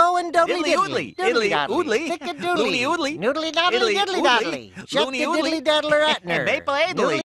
do and doodly Diddly diddly. oodly. Doodly Oodly. Thick a Loony doodly. oodly. Noodly doddly Diddly diddly oodly. doddly. Shuck Loony the oodly. diddly daddler atner. Maple aidly.